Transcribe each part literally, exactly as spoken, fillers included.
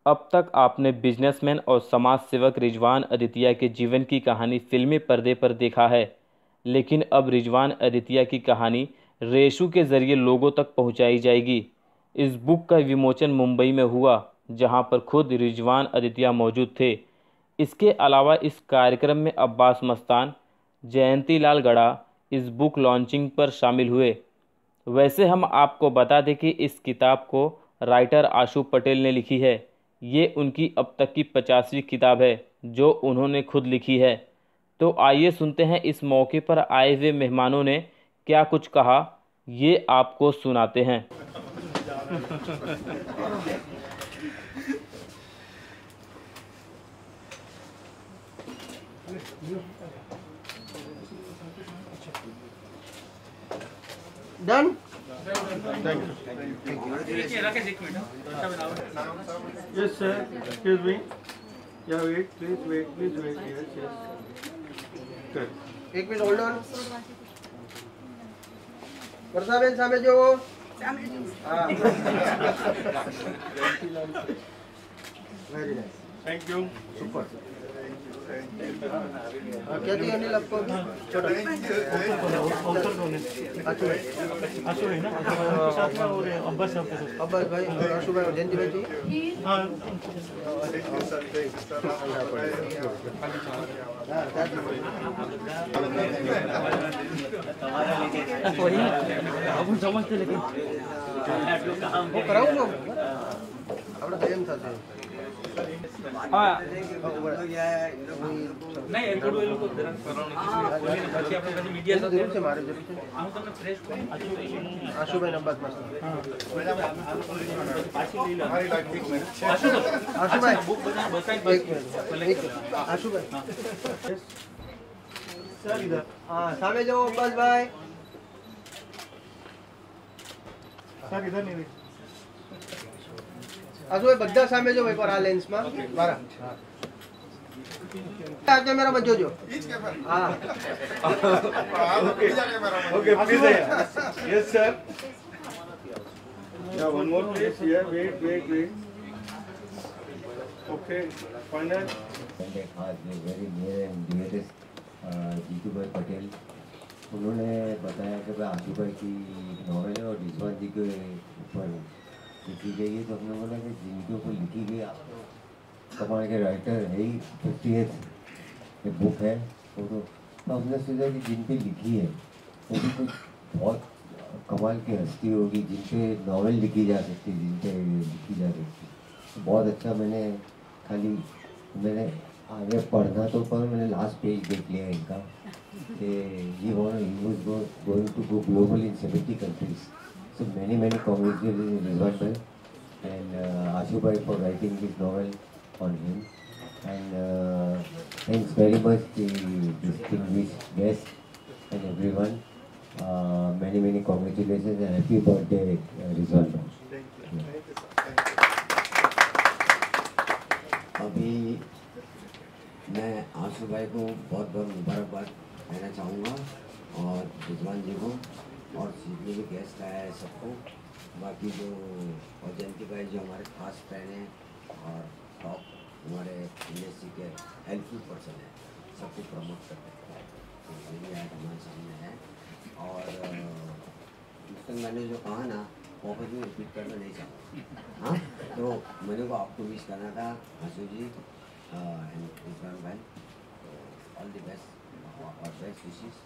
अब तक आपने बिजनेसमैन और समाज सेवक रिजवान अदितिया के जीवन की कहानी फिल्मी पर्दे पर देखा है, लेकिन अब रिजवान अदितिया की कहानी रेशू के ज़रिए लोगों तक पहुंचाई जाएगी। इस बुक का विमोचन मुंबई में हुआ, जहां पर खुद रिजवान अदितिया मौजूद थे। इसके अलावा इस कार्यक्रम में अब्बास मस्तान, जयंती लाल गड़ा इस बुक लॉन्चिंग पर शामिल हुए। वैसे हम आपको बता दें कि इस किताब को राइटर आशु पटेल ने लिखी है। ये उनकी अब तक की पचासवीं किताब है जो उन्होंने खुद लिखी है। तो आइए सुनते हैं इस मौके पर आए हुए मेहमानों ने क्या कुछ कहा, ये आपको सुनाते हैं। Done. Yes, sir. Excuse me. Yeah, wait. Please wait. Please wait. Yes, yes. Good. एक minute hold on. Varsha ben सामने जो हाँ very nice, Thank you. Super. क्या चाहिए अनिल आपको? छोटा आशु है ना? साथ में और अब्बास साहब के साथ। अब्बास भाई और आशु भाई और जयंती भाई चाहिए? हाँ। वही अब समझते लेकिन वो कराऊं जो अपना सेम था सेम। हाँ नहीं एक फोटो ये लोग को जरा कराउंड अच्छी अपने पास मीडिया से जरूर से मारे जरूर से हम तो फ्रेश आशु भाई नंबर मस्त आशु आशु भाई बुक बताइए एक मिनट आशु भाई सर इधर हां सामने जाओ बस भाई सर इधर नहीं आशु भाई बद्दा सामने जाओ एक बार आ लेंस में बारा आके मेरा मत जोजो हां okay okay please yes sir yeah one more please yeah wait wait wait okay final खास very near and dearest Jitu bhai Patel, उन्होंने बताया कि भाई आशु भाई की नॉवेल है और रिजवान जी के ऊपर लिखी गई है। तो हमने बोला कि जिनके ऊपर लिखी गई आप कमाल के राइटर है ही, फिफ्टी एथ बुक है वो तो, तो हमने सोचा कि जिन पे लिखी है वो भी कुछ बहुत कमाल की हस्ती होगी, जिन पे नॉवेल लिखी जा सकती है, जिन पे लिखी जा सकती है। तो बहुत अच्छा, मैंने खाली मैंने आगे पढ़ना तो पर मैंने लास्ट पेज देख लिया इनका कि he was going to go global in seventy countries. So many many congratulations Rizwan bhai and Ashu bhai for writing this novel on him, and uh, thanks very much to distinguished guests and everyone. Uh, many many congratulations and happy birthday, uh, Rizwan bhai. अभी मैं आशु भाई को बहुत बहुत मुबारकबाद देना चाहूँगा और रिजवान जी को और जितने भी गेस्ट आए हैं सबको, बाकी जो और जयंती भाई जो हमारे खास फ्रेंड हैं और टॉप हमारे इंडस्ट्री के हेल्पफुल पर्सन है, सबको प्रमोट करते हैं, तो ये भी आज हमारे सामने है। और उसमें मैंने जो कहा ना वापस में रिपीट करना नहीं चाहता, हाँ तो मैंने को आपको विश करना था आशु जी एंड रिजवान भाई, तो ऑल द बेस्ट और बेस्ट विशेस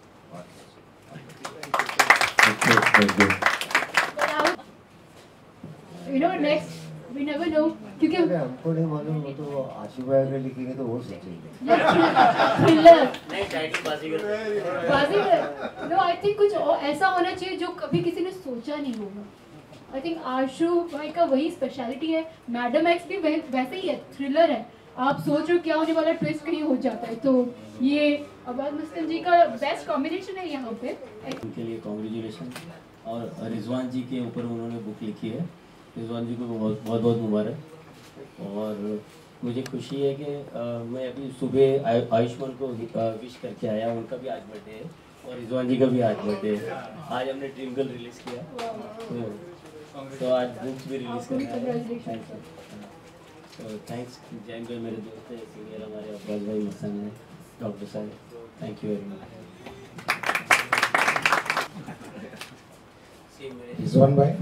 और you know next we never know क्योंकि हमको नहीं मालूम, वो तो आशु भाई अगर लिखेंगे तो वो सोचेंगे थ्रिलर नहीं title Baazigar Baazigar no I think कुछ ऐसा होना चाहिए जो कभी किसी ने सोचा नहीं होगा। आई थिंक आशु भाई का वही स्पेशलिटी है। मैडम एक्स भी वैसे ही है, थ्रिलर है, आप सोच रहे हो क्या होने वाला, ट्विस्ट कहीं हो जाता है। तो ये अब्बास मस्तान जी का बेस्ट कॉम्बिनेशन है यहाँ पे। उनके लिए कॉन्ग्रेचुलेशन और रिजवान जी के ऊपर उन्होंने बुक लिखी है, रिजवान जी को बहुत बहुत बहुत मुबारक। और मुझे खुशी है कि आ, मैं अभी सुबह आयुष्मान को विश करके आया, उनका भी आज बर्थडे है और रिजवान जी का भी आज बर्थडे है। आज हमने ड्रीम गर्ल रिलीज़ किया, तो, तो आज बुक्स भी रिलीज़ करना है। तो थैंक्स जैन भाई मेरे दोस्त हैं, सीनियर हमारे अब्बास भाई मसन है, डॉक्टर साहब, thank you very much. Rizwan भाई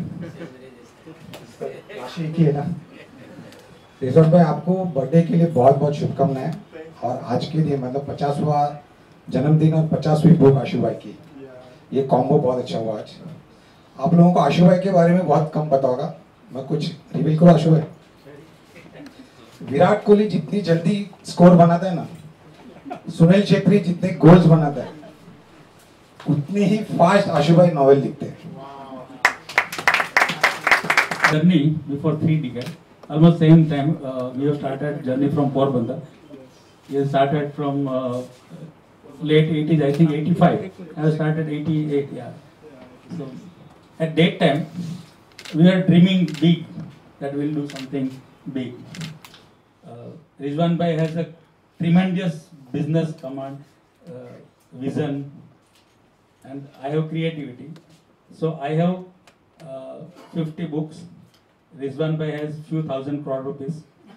राशि की है ना, रिजवान भाई आपको बर्थडे के लिए बहुत बहुत शुभकामनाएं, और आज के लिए मतलब पचासवां जन्मदिन और पचासवीं बुक आशु भाई की, ये कॉम्बो बहुत अच्छा हुआ आज। आप लोगों को आशु भाई के बारे में बहुत कम पता होगा, मैं कुछ रिवील करूँ आशु भाई। विराट कोहली जितनी जल्दी स्कोर बनाता है ना, सुनील छेत्री जितने गोल्स बनाता है, उतने ही फास्ट आशु भाई नॉवेल लिखते हैं। Journey before three decades, almost same time uh, we have started journey from Porbandar. We started from uh, late eighties, I think eighty-five. I have started eighty-eight, yeah. So at that time we were dreaming big, that we'll do something big. Uh, Rizwan Bhai has a tremendous business command, uh, vision, and I have creativity. So I have uh, fifty books. Rizwan Bhai has few thousand crore rupees.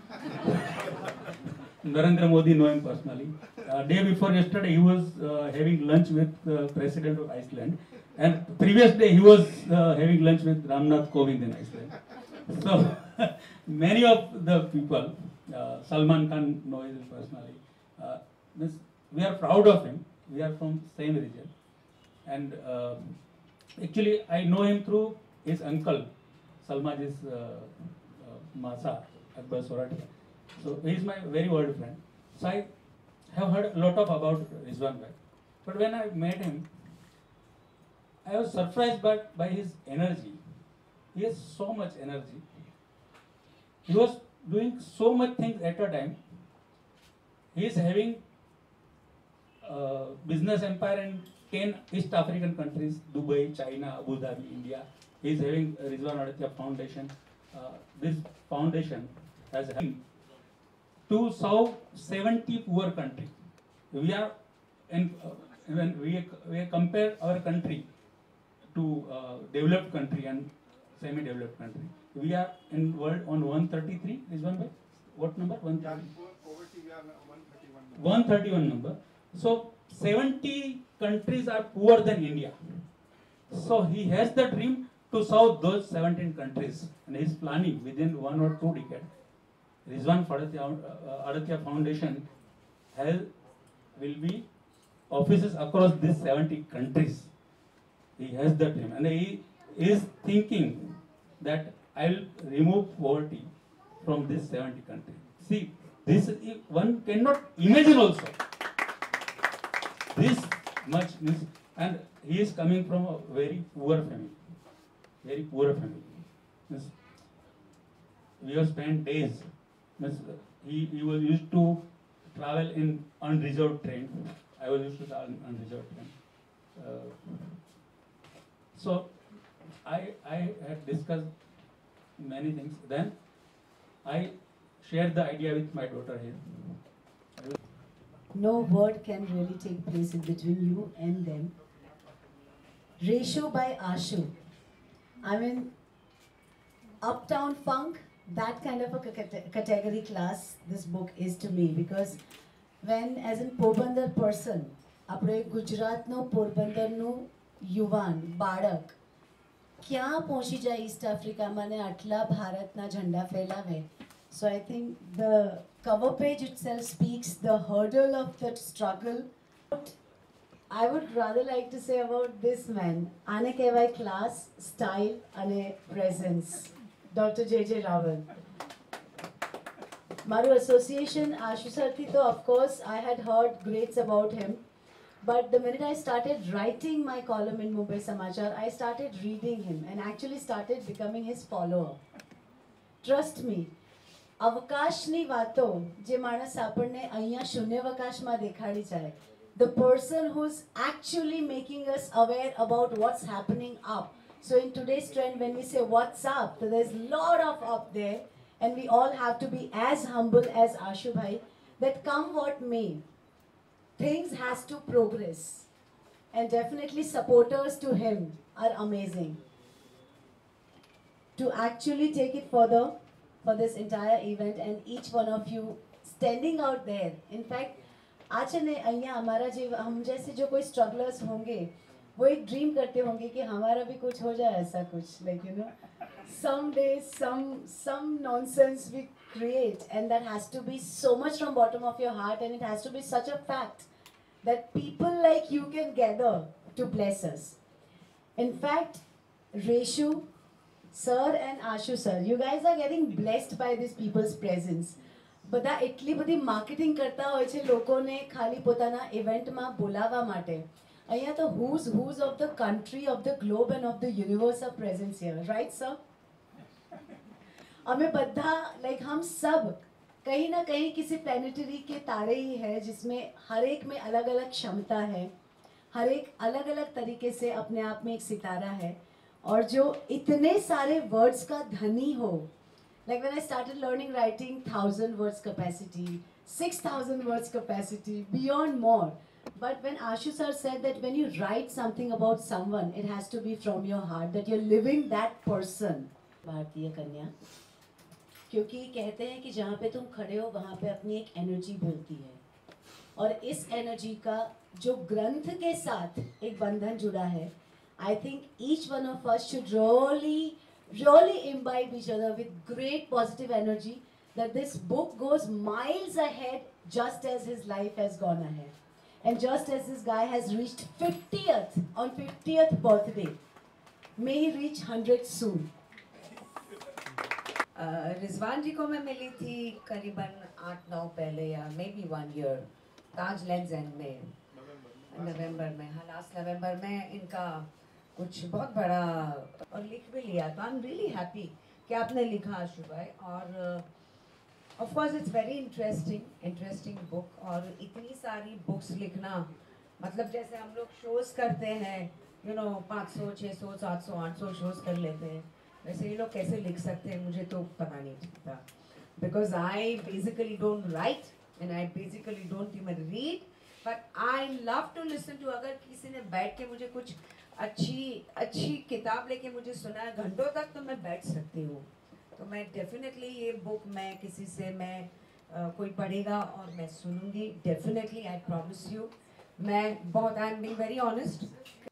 Narendra Modi know him personally. Uh, day before yesterday, he was uh, having lunch with the uh, President of Iceland, and previous day he was uh, having lunch with Ramnath Kovind in Iceland. So many of the people, uh, Salman Khan know him personally. Uh, this, we are proud of him. We are from same region, and uh, actually I know him through his uncle. Salman is uh, uh, Masa, Akbar Soratia. So he is my very old friend. So I have heard a lot of about Rizwan Bhai. But when I met him, I was surprised by, by his energy. He has so much energy. He was doing so much things at a time. He is having uh, business empire in ten East African countries, Dubai, China, Abu Dhabi, India. He is having Rizwan Aditya Foundation. Uh, this foundation has helped to serve seventy poor countries. We are, in, uh, when we, we compare our country to uh, developed country and semi-developed country, we are in world on one thirty-three. Rizwan Bhai, what number? one thirty-one. one thirty-one number. So seventy countries are poorer than India. So he has the dream to serve those seventeen countries, and he is planning within one or two decades. Rizwan Aditya Foundation has will be offices across these seventy countries. He has the dream, and he is thinking that I will remove poverty from these seventy countries. See, this one cannot imagine also. This much, and he is coming from a very poor family. Very poor family. We have spent days. He, he was used to travel in unreserved train. I was used to travel in unreserved train. Uh, so I, I had discussed many things. Then I shared the idea with my daughter here. No word can really take place in between you and them. Ratio by Ashu. I mean, uptown funk, that kind of a category class this book is to me, because when as in Porbandar person, apne Gujarat no Porbandar no yuvan, badak, kya pહોંચી જાય East Africa મને આટલા ભારતના ઝંડા ફેલાવે. So I think the cover page itself speaks the hurdle of that struggle. I would rather like to say about this man, આને કહેવાય class, style અને presence. Doctor J J Raval. મારું association Ashu સરથી તો of course I had heard greats about him. But the minute I started writing my column in Mumbai Samachar, I started reading him and actually started becoming his follower. Trust me, અવકાશની વાતો જે માણસ આપણને અહીંયા શૂન્યાવકાશમાં દેખાડી જાય, the person who's actually making us aware about what's happening up. So in today's trend, when we say what's up, so there's a lot of up there, and we all have to be as humble as Ashu Bhai, that come what may, things has to progress, and definitely supporters to him are amazing. To actually take it further, for this entire event and each one of you standing out there. In fact, आज ने અહીંયા हमारा जो हम जैसे जो कोई strugglers होंगे वो एक ड्रीम करते होंगे कि हमारा भी कुछ हो जाए ऐसा कुछ, like you know someday some some nonsense we create, and that has to be so much from bottom of your heart, and it has to be such a fact that people like you can gather to bless us. In fact, Reshu sir and Ashu sir, you guys are getting blessed by these people's presence. બધા એટલી બધી marketing કરતા હોય છે લોકોને ખાલી પોતાના ઇવેન્ટમાં બોલાવવા માટે. અહીંયા તો who's who's of the country, of the globe and of the universe are present here, right sir? हमें बद्धा लाइक हम सब कहीं ना कहीं किसी प्लानिटरी के तारे ही है जिसमें हर एक में अलग अलग क्षमता है, हर एक अलग अलग तरीके से अपने आप में एक सितारा है, और जो इतने सारे वर्ड्स का धनी हो. Like when I started learning writing, thousand words capacity, six thousand words capacity, beyond more. But when Ashu sir said that when you write something about someone, it has to be from your heart, that you're living that person. भारतीय कन्या, क्योंकि कहते हैं कि जहाँ पे तुम खड़े हो वहाँ पे अपनी एक एनर्जी बोलती है, और इस एनर्जी का जो ग्रंथ के साथ एक बंधन जुड़ा है, I think each one of us should really, really imbibe each other with great positive energy, that this book goes miles ahead just as his life has gone ahead. And just as this guy has reached fiftieth, on fiftieth birthday, may he reach one hundred soon. Rizwan जी को मैं मिली थी करीबन आठ नौ पहले या maybe one year Taj Lands End में नवंबर में, हाँ लास्ट नवंबर में इनका कुछ बहुत बड़ा और लिख भी लिया. तो आई एम रियली हैप्पी कि आपने लिखा आशु भाई, और of course it's very interesting interesting book. और इतनी सारी बुक्स लिखना, मतलब जैसे हम लोग शोज़ करते हैं यू नो पाँच सौ छः सौ सात सौ आठ सौ शोज़ कर लेते हैं, वैसे ये लोग कैसे लिख सकते हैं मुझे तो पता नहीं चलता. Because I basically don't write and I basically don't even read, but I love to listen to. अगर किसी ने बैठ के मुझे कुछ अच्छी अच्छी किताब लेके मुझे सुना घंटों तक, तो मैं बैठ सकती हूँ. तो मैं डेफिनेटली ये बुक मैं किसी से मैं uh, कोई पढ़ेगा और मैं सुनूंगी डेफिनेटली, आई प्रॉमिस यू. मैं बहुत I am being very honest.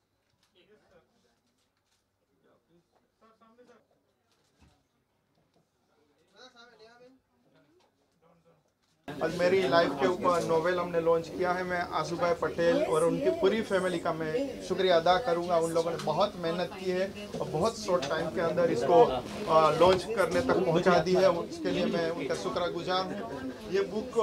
आज मेरी लाइफ के ऊपर नोवेल हमने लॉन्च किया है. मैं आशु भाई पटेल और उनकी पूरी फैमिली का मैं शुक्रिया अदा करूंगा. उन लोगों ने बहुत मेहनत की है और बहुत शॉर्ट टाइम के अंदर इसको लॉन्च करने तक पहुंचा दी है. उसके लिए मैं उनका शुक्रगुजार हूं. ये बुक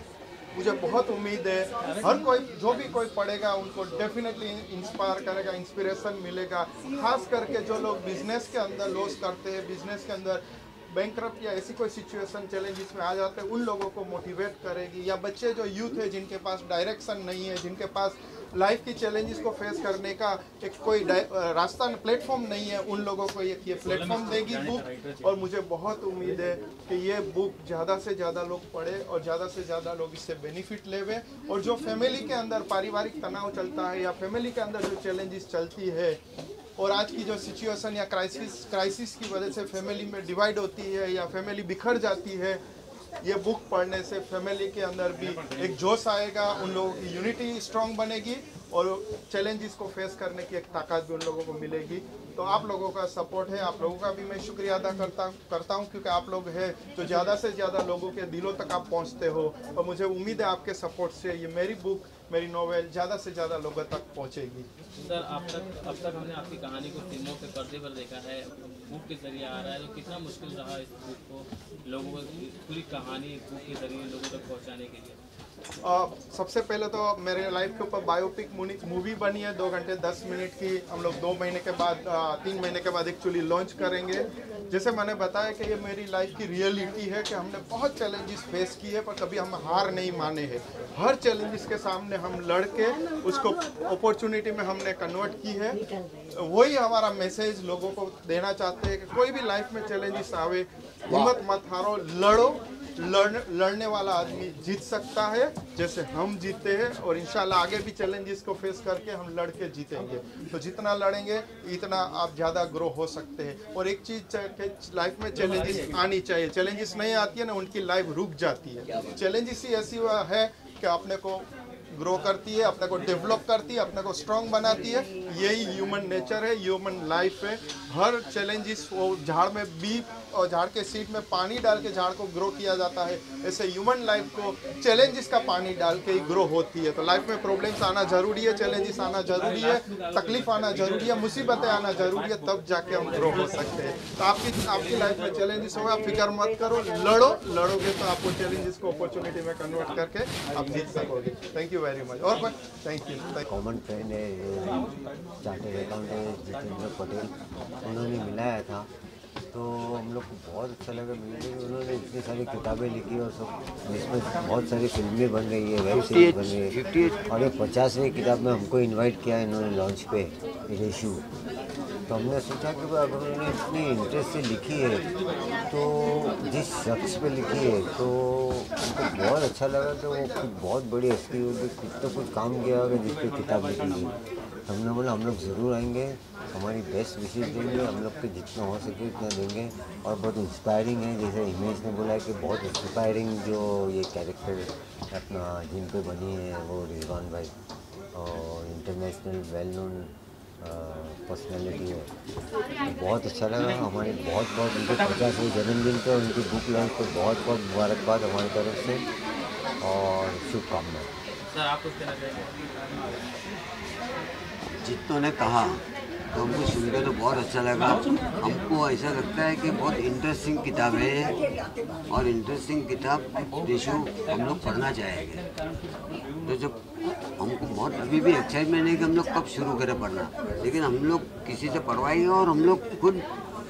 मुझे बहुत उम्मीद है हर कोई जो भी कोई पढ़ेगा उनको डेफिनेटली इंस्पायर करेगा, इंस्पिरेशन मिलेगा. खास करके जो लोग बिजनेस के अंदर लॉस करते हैं, बिजनेस के अंदर बैंकरप्ट या ऐसी कोई सिचुएशन चैलेंजेस में आ जाते हैं, उन लोगों को मोटिवेट करेगी. या बच्चे जो यूथ है जिनके पास डायरेक्शन नहीं है, जिनके पास लाइफ की चैलेंजेस को फेस करने का एक कोई रास्ता प्लेटफॉर्म नहीं है, उन लोगों को ये ये प्लेटफॉर्म देगी बुक. और मुझे बहुत उम्मीद है कि ये बुक ज़्यादा से ज़्यादा लोग पढ़े और ज़्यादा से ज़्यादा लोग इससे बेनिफिट लेवे. और जो फैमिली के अंदर पारिवारिक तनाव चलता है या फैमिली के अंदर जो चैलेंजेस चलती है, और आज की जो सिचुएशन या क्राइसिस क्राइसिस की वजह से फैमिली में डिवाइड होती है या फैमिली बिखर जाती है, ये बुक पढ़ने से फैमिली के अंदर भी एक जोश आएगा, उन लोगों की यूनिटी स्ट्रांग बनेगी और चैलेंजेस को फेस करने की एक ताकत भी उन लोगों को मिलेगी. तो आप लोगों का सपोर्ट है, आप लोगों का भी मैं शुक्रिया अदा करता करता हूँ, क्योंकि आप लोग हैं तो ज़्यादा से ज़्यादा लोगों के दिलों तक आप पहुँचते हो. और मुझे उम्मीद है आपके सपोर्ट से ये मेरी बुक, मेरी नोवेल ज़्यादा से ज़्यादा लोगों तक पहुँचेगी. सर, अब तक अब तक हमने आपकी कहानी को फिल्मों के पर्दे पर देखा है, बुक के जरिए आ रहा है, तो कितना मुश्किल रहा इस बुक को लोगों को पूरी कहानी बुक के जरिए लोगों तक पहुँचाने के लिए? आ, सबसे पहले तो मेरे लाइफ के ऊपर बायोपिक मूवी बनी है, दो घंटे दस मिनट की. हम लोग दो महीने के बाद आ, तीन महीने के बाद एक्चुअली लॉन्च करेंगे. जैसे मैंने बताया कि ये मेरी लाइफ की रियलिटी है कि हमने बहुत चैलेंजेस फेस किए है, पर कभी हम हार नहीं माने हैं. हर चैलेंजेस के सामने हम लड़ के उसको अपॉर्चुनिटी में हमने कन्वर्ट की है. वही हमारा मैसेज लोगों को देना चाहते हैं कि कोई भी लाइफ में चैलेंजेस आवे, हिम्मत मत हारो, लड़ो लड़ लड़ने वाला आदमी जीत सकता है जैसे हम जीते हैं, और इंशाल्लाह आगे भी चैलेंजेस को फेस करके हम लड़ के जीतेंगे। तो जितना लड़ेंगे इतना आप ज़्यादा ग्रो हो सकते हैं। और एक चीज़ लाइफ में चैलेंजेस आनी चाहिए, चैलेंजेस नहीं आती है ना उनकी लाइफ रुक जाती है। चैलेंजेस ही ऐसी है कि अपने को ग्रो करती है, अपने को डेवलप करती है, अपने को स्ट्रांग बनाती है। यही ह्यूमन नेचर है, ह्यूमन लाइफ है। हर चैलेंजेस वो झाड़ में बी और झाड़ के सीड में पानी डाल के झाड़ को ग्रो किया जाता है, ऐसे ह्यूमन लाइफ को चैलेंजेस का पानी डाल के ही ग्रो होती है। तो लाइफ में प्रॉब्लम्स आना जरूरी है, चैलेंजेस आना जरूरी है, तकलीफ आना जरूरी है, मुसीबतें आना जरूरी है, तब जाके हम ग्रो हो सकते हैं। तो आपकी आपकी लाइफ में चैलेंजेस होगा, आप फिक्र मत करो, लड़ो, लड़ोगे तो आपको चैलेंजेस को अपॉर्चुनिटी में कन्वर्ट करके आप जीत सकोगे। Thank you very much. और थैंक यू। कॉमन फ्रेंड है चार्टर्ड अकाउंटेंट जितेंद्र पटेल, उन्होंने मिलाया था तो हम लोग को बहुत अच्छा लगा मिलने में। उन्होंने इतनी सारी किताबें लिखी और सब, इसमें बहुत सारी फिल्में बन रही है, वेब सीरीज बन रही है, और ये पचासवीं किताब में हमको इनवाइट किया इन्होंने लॉन्च पे रेशू। तो हमने सोचा कि अगर उन्होंने इतनी इंटरेस्ट से लिखी है तो जिस शख्स पे लिखी है तो हमको बहुत अच्छा लगा कि वो कुछ बहुत बड़ी हस्ती होगी, कुछ तो कुछ काम किया होगा जिस पे किताब लिखी गई। हमने बोला हम लोग ज़रूर आएंगे, हमारी बेस्ट विशेष देंगे, हम लोग के जितना हो सके उतना देंगे। और बहुत इंस्पायरिंग है, जैसे हिमेश ने बोला है कि बहुत इंस्पायरिंग जो ये कैरेक्टर अपना जिन पे बनी है वो रिजवान भाई, और इंटरनेशनल वेल नोन पर्सनैलिटी है। तो बहुत अच्छा लगा। हमारे बहुत बहुत उनके पचासवें जन्मदिन पर उनकी बुक लॉन्च पर बहुत बहुत मुबारकबाद हमारी तरफ से और शुभकामनाएं। सर आप कुछ कहना चाहेंगे? जितनों ने कहा तो हमको सुनकर तो बहुत अच्छा लगा। हमको ऐसा लगता है कि बहुत इंटरेस्टिंग किताब है, और इंटरेस्टिंग किताब रेशू हम लोग पढ़ना चाहेंगे। तो जब हमको बहुत अभी भी एक्साइटमेंट है कि हम लोग कब शुरू करें पढ़ना, लेकिन हम लोग किसी से पढ़वाएंगे और हम लोग खुद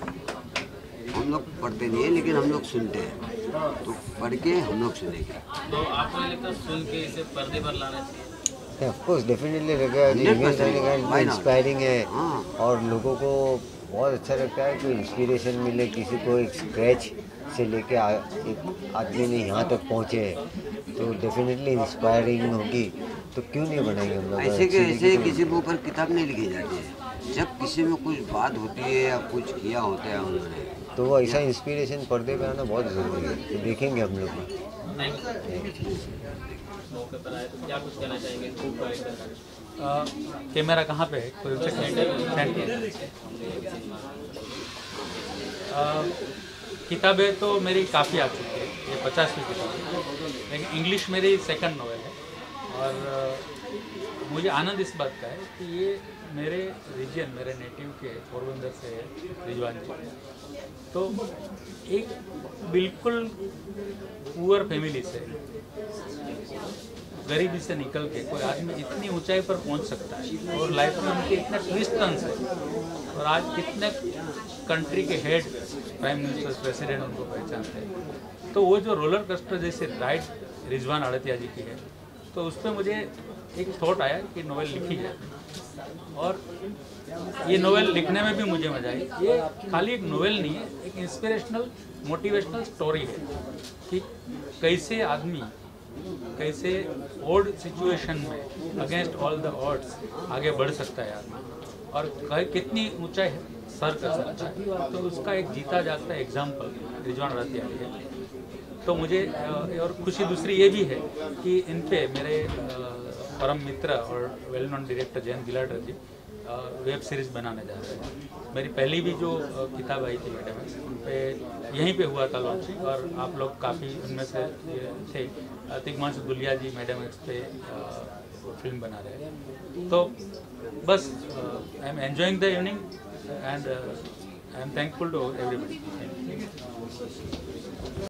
हम लोग पढ़ते नहीं है लेकिन हम लोग सुनते हैं, तो पढ़ के हम लोग सुनेंगे। तो आपको लगता सुन के इसे पर्दे पर लाना चाहिए? ऑफ कोर्स डेफिनेटली लगेगा, इंस्पायरिंग है और लोगों को बहुत अच्छा लगता है कि इंस्पिरेशन मिले। किसी को एक स्क्रैच से लेके एक आदमी ने यहाँ तक पहुँचे तो डेफिनेटली इंस्पायरिंग होगी, तो क्यों नहीं बनाएंगे हम लोग। ऐसे के ऐसे किसी के ऊपर किताब नहीं लिखी जाती है, जब किसी में कुछ बात होती है या कुछ किया होता है उन्होंने, तो वो ऐसा इंस्पिरेशन पर्दे पे आना बहुत ज़रूरी है। तो देखेंगे हम लोग। मौके पर आए तो क्या कुछ कहना चाहेंगे? कैमरा कहाँ पे है? कोई किताबें तो मेरी काफ़ी आ चुकी है, ये पचासवीं किताब है, लेकिन इंग्लिश मेरी सेकंड नॉवेल है। और मुझे आनंद इस बात का है कि ये मेरे रीजन, मेरे नेटिव के पोरबंदर से रिजवान जी, तो एक बिल्कुल पुअर फैमिली से, गरीबी से निकल के कोई आदमी इतनी ऊंचाई पर पहुंच सकता है, और लाइफ में उनके इतने ट्विस्ट टर्न्स हैं, और आज कितने कंट्री के हेड, प्राइम मिनिस्टर, प्रेसिडेंट उनको पहचानते हैं। तो वो जो रोलर कोस्टर जैसे राइड रिजवान आड़तिया जी की है, तो उस पर मुझे एक थॉट आया कि नोवेल लिखी जाए, और ये नोवेल लिखने में भी मुझे मजा आई। ये खाली एक नोवेल नहीं है, एक इंस्पिरेशनल मोटिवेशनल स्टोरी है कि कैसे आदमी कैसे ओल्ड सिचुएशन में अगेंस्ट ऑल द ऑड्स आगे बढ़ सकता है आदमी, और कितनी ऊंचाई सर कर सकता है। तो उसका एक जीता जागता एग्जाम्पल रिजवान आड़तिया है। तो मुझे और खुशी दूसरी ये भी है कि इन पे मेरे परम मित्र और well known director Jayant Gilatar ji web series बनाने जा रहे हैं। मेरी पहली भी जो किताब आई थी मैडम उन पे यहीं पे हुआ था लॉन्चिंग, और आप लोग काफ़ी उनमें से थे। तिग्मांशु दुलिया जी मैडम एक्स पे फिल्म बना रहे हैं। तो बस I am enjoying the evening and I am thankful to everybody.